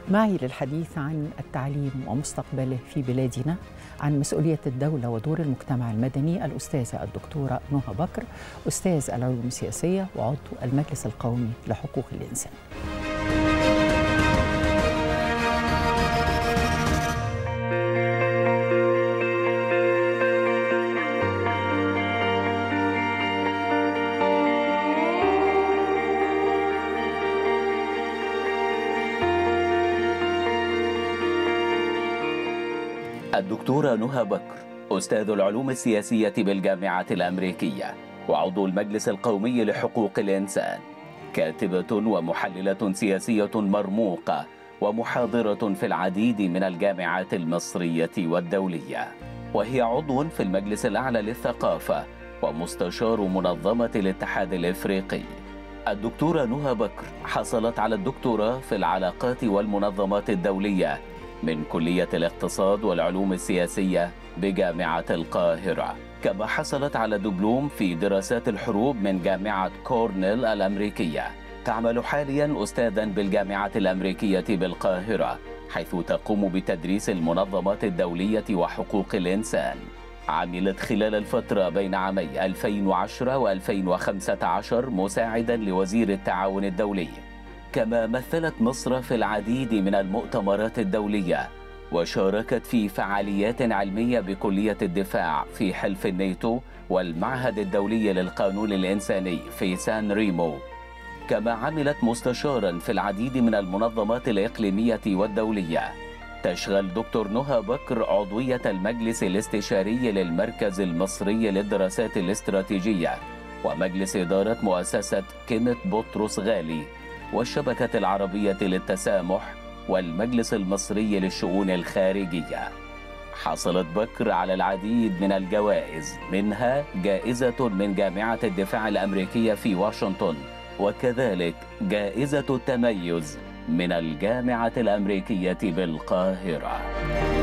معي للحديث عن التعليم ومستقبله في بلادنا، عن مسؤولية الدولة ودور المجتمع المدني، الأستاذة الدكتورة نهى بكر، أستاذ العلوم السياسية وعضو المجلس القومي لحقوق الإنسان. الدكتورة نهى بكر أستاذ العلوم السياسية بالجامعة الأمريكية وعضو المجلس القومي لحقوق الإنسان، كاتبة ومحللة سياسية مرموقة ومحاضرة في العديد من الجامعات المصرية والدولية، وهي عضو في المجلس الأعلى للثقافة ومستشار منظمة الاتحاد الإفريقي. الدكتورة نهى بكر حصلت على الدكتوراه في العلاقات والمنظمات الدولية من كلية الاقتصاد والعلوم السياسية بجامعة القاهرة، كما حصلت على دبلوم في دراسات الحروب من جامعة كورنيل الأمريكية. تعمل حاليا أستاذا بالجامعة الأمريكية بالقاهرة، حيث تقوم بتدريس المنظمات الدولية وحقوق الإنسان. عملت خلال الفترة بين عامي 2010 و2015 مساعدا لوزير التعاون الدولي، كما مثلت مصر في العديد من المؤتمرات الدولية، وشاركت في فعاليات علمية بكلية الدفاع في حلف الناتو والمعهد الدولي للقانون الإنساني في سان ريمو. كما عملت مستشارا في العديد من المنظمات الإقليمية والدولية. تشغل دكتور نهى بكر عضوية المجلس الاستشاري للمركز المصري للدراسات الاستراتيجية ومجلس إدارة مؤسسة كينيث بطرس غالي والشبكة العربية للتسامح والمجلس المصري للشؤون الخارجية. حصلت بكر على العديد من الجوائز، منها جائزة من جامعة الدفاع الأمريكية في واشنطن، وكذلك جائزة التميز من الجامعة الأمريكية بالقاهرة.